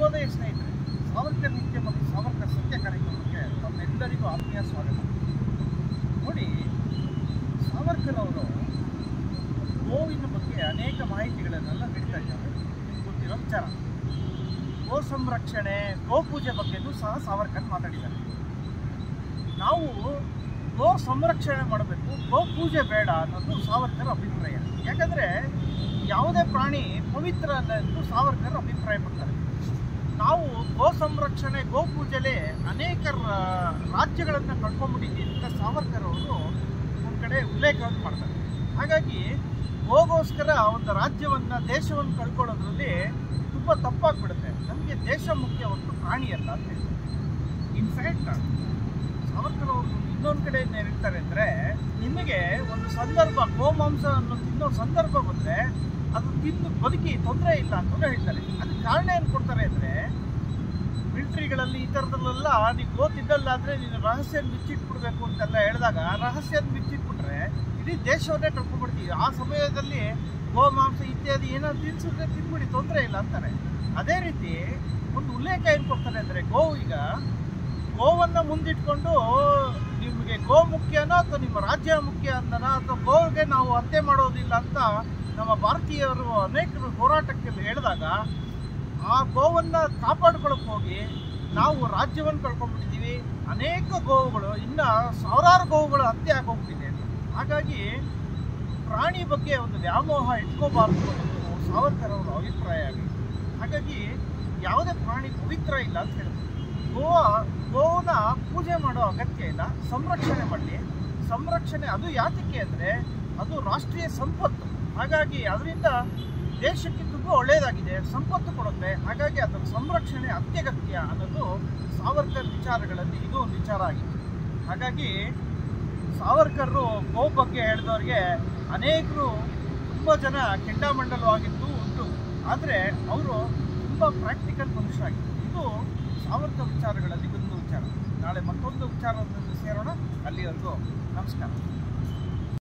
ಶುಭೋದಯ ಸ್ನೇಹಿತರೆ, ಸಾವರ್ಕರ್ ನಿತ್ಯ ಮತ್ತು ಸಾವರ್ಕರ್ ಸತ್ಯ ಕಾರ್ಯಕ್ರಮಕ್ಕೆ ತಮ್ಮೆಲ್ಲರಿಗೂ ಆತ್ಮೀಯ ಸ್ವಾಗತ. ನೋಡಿ, ಸಾವರ್ಕರ್ ಅವರು ಗೋವಿನ ಬಗ್ಗೆ ಅನೇಕ ಮಾಹಿತಿಗಳನ್ನೆಲ್ಲ ನೀಡ್ತಾ ಇದ್ದಾರೆ. ನಿಮ್ಗೆ ಗೊತ್ತಿರೋ ವಿಚಾರ, ಗೋ ಸಂರಕ್ಷಣೆ, ಗೋಪೂಜೆ ಬಗ್ಗೆಯೂ ಸಹ ಸಾವರ್ಕರ್ ಮಾತಾಡಿದ್ದಾರೆ. ನಾವು ಗೋ ಸಂರಕ್ಷಣೆ ಮಾಡಬೇಕು, ಗೋಪೂಜೆ ಬೇಡ ಅನ್ನೋದು ಸಾವರ್ಕರ್ ಅಭಿಪ್ರಾಯ. ಯಾಕಂದರೆ ಯಾವುದೇ ಪ್ರಾಣಿ ಪವಿತ್ರ ಅಲ್ಲ ಎಂದು ಸಾವರ್ಕರ್ ಅಭಿಪ್ರಾಯ ಪಡ್ತಾರೆ. ನಾವು ಗೋ ಸಂರಕ್ಷಣೆ, ಗೋಪೂಜೆಲೆ ಅನೇಕ ರಾಜ್ಯಗಳನ್ನು ಕಳ್ಕೊಂಡ್ಬಿಟ್ಟಿದ್ದೀವಿ ಅಂತ ಸಾವರ್ಕರ್ ಅವರು ಒಂದು ಕಡೆ ಉಲ್ಲೇಖವನ್ನು ಮಾಡ್ತಾರೆ. ಹಾಗಾಗಿ ಗೋಗೋಸ್ಕರ ಒಂದು ರಾಜ್ಯವನ್ನು, ದೇಶವನ್ನು ಕಳ್ಕೊಳ್ಳೋದ್ರಲ್ಲಿ ತುಂಬ ತಪ್ಪಾಗ್ಬಿಡುತ್ತೆ. ನಮಗೆ ದೇಶ ಮುಖ್ಯ, ಹೊರತು ಪ್ರಾಣಿ ಅಲ್ಲ ಅಂತ ಹೇಳ್ತಾರೆ. ಇನ್ಫ್ಯಾಕ್ಟ್ ಸಾವರ್ಕರ್ ಅವರು ಇನ್ನೊಂದು ಕಡೆ ಏನು ಹೇಳ್ತಾರೆ ಅಂದರೆ, ನಿಮಗೆ ಒಂದು ಸಂದರ್ಭ ಗೋಮಾಂಸವನ್ನು ತಿನ್ನೋ ಸಂದರ್ಭ ಬಂದರೆ ಅದು ತಿಂದು ಬದುಕಿ ತೊಂದರೆ ಇಲ್ಲ ಅಂತಲೂ ಹೇಳ್ತಾರೆ. ಅದಕ್ಕೆ ಕಾರಣ ಏನು ಕೊಡ್ತಾರೆ ಅಂದರೆ, ಮಿಲಿಟ್ರಿಗಳಲ್ಲಿ ಈ ಥರದಲ್ಲೆಲ್ಲ ನೀವು ಗೋ ತಿನ್ನಲ್ಲ ಅಂದರೆ ನೀನು ರಹಸ್ಯ ಬಿಚ್ಚಿಟ್ಬಿಡ್ಬೇಕು ಅಂತೆಲ್ಲ ಹೇಳಿದಾಗ, ರಹಸ್ಯ ಬಿಚ್ಚಿಟ್ಬಿಟ್ರೆ ಇಡೀ ದೇಶವನ್ನೇ ಕಳ್ಕೊಂಡ್ಬಿಡ್ತೀವಿ. ಆ ಸಮಯದಲ್ಲಿ ಗೋಮಾಂಸ ಇತ್ಯಾದಿ ಏನಾದ್ರು ತಿನ್ಸಿದ್ರೆ ತಿನ್ಬಿಡಿ, ತೊಂದರೆ ಇಲ್ಲ ಅಂತಾರೆ. ಅದೇ ರೀತಿ ಒಂದು ಉಲ್ಲೇಖ ಏನು ಕೊಡ್ತಾರೆ ಅಂದರೆ, ಗೋವನ್ನು ಮುಂದಿಟ್ಕೊಂಡು ನಿಮಗೆ ಗೋ ಮುಖ್ಯನೋ ಅಥವಾ ನಿಮ್ಮ ರಾಜ್ಯ ಮುಖ್ಯ ಅಂದನೋ ಅಥವಾ ಗೋವಿಗೆ ನಾವು ಹತ್ಯೆ ಮಾಡೋದಿಲ್ಲ ಅಂತ ನಮ್ಮ ಭಾರತೀಯರು ಅನೇಕರು ಹೋರಾಟಕ್ಕೆ ಹೇಳಿದಾಗ, ಆ ಗೋವನ್ನು ಕಾಪಾಡ್ಕೊಳ್ಳೋಕೆ ಹೋಗಿ ನಾವು ರಾಜ್ಯವನ್ನು ಕಳ್ಕೊಂಡ್ಬಿಟ್ಟಿದ್ದೀವಿ. ಅನೇಕ ಗೋವುಗಳು, ಇನ್ನು ಸಾವಿರಾರು ಗೋವುಗಳು ಹತ್ಯೆ ಆಗೋಗ್ಬಿಟ್ಟಿದೆ. ಹಾಗಾಗಿ ಪ್ರಾಣಿ ಬಗ್ಗೆ ಒಂದು ವ್ಯಾಮೋಹ ಇಟ್ಕೋಬಾರ್ದು ಅನ್ನೋದು ಸಾವರ್ಕರ್ ಅವರ ಅಭಿಪ್ರಾಯ ಆಗಿದೆ. ಹಾಗಾಗಿ ಯಾವುದೇ ಪ್ರಾಣಿ ಪವಿತ್ರ ಇಲ್ಲ ಅಂತ ಹೇಳ್ತಾರೆ. ಗೋವನ್ನ ಪೂಜೆ ಮಾಡೋ ಅಗತ್ಯ ಇಲ್ಲ, ಸಂರಕ್ಷಣೆ ಮಾಡಲಿ. ಸಂರಕ್ಷಣೆ ಅದು ಯಾತಕ್ಕೆ ಅಂದರೆ, ಅದು ರಾಷ್ಟ್ರೀಯ ಸಂಪತ್ತು. ಹಾಗಾಗಿ ಅದರಿಂದ ದೇಶಕ್ಕೆ ತುಂಬ ಒಳ್ಳೆಯದಾಗಿದೆ, ಸಂಪತ್ತು ಕೊಡುತ್ತೆ. ಹಾಗಾಗಿ ಅದರ ಸಂರಕ್ಷಣೆ ಅತ್ಯಗತ್ಯ ಅನ್ನೋದು ಸಾವರ್ಕರ್ ವಿಚಾರಗಳಲ್ಲಿ ಇದು ಒಂದು ವಿಚಾರ ಆಗಿತ್ತು. ಹಾಗಾಗಿ ಸಾವರ್ಕರು ಗೋ ಬಗ್ಗೆ ಹೇಳಿದವ್ರಿಗೆ ಅನೇಕರು ತುಂಬ ಜನ ಕೆಂಡಾಮಂಡಲವಾಗಿದ್ದು ಉಂಟು. ಆದರೆ ಅವರು ತುಂಬ ಪ್ರಾಕ್ಟಿಕಲ್ ಮನುಷ್ಯ ಆಗಿತ್ತು. ಇದು ಸಾವರ್ಕರ್ ವಿಚಾರಗಳಲ್ಲಿ ಒಂದು ವಿಚಾರ. ನಾಳೆ ಮತ್ತೊಂದು ವಿಚಾರವನ್ನು ಸೇರೋಣ. ಅಲ್ಲಿವರೆಗೂ ನಮಸ್ಕಾರ.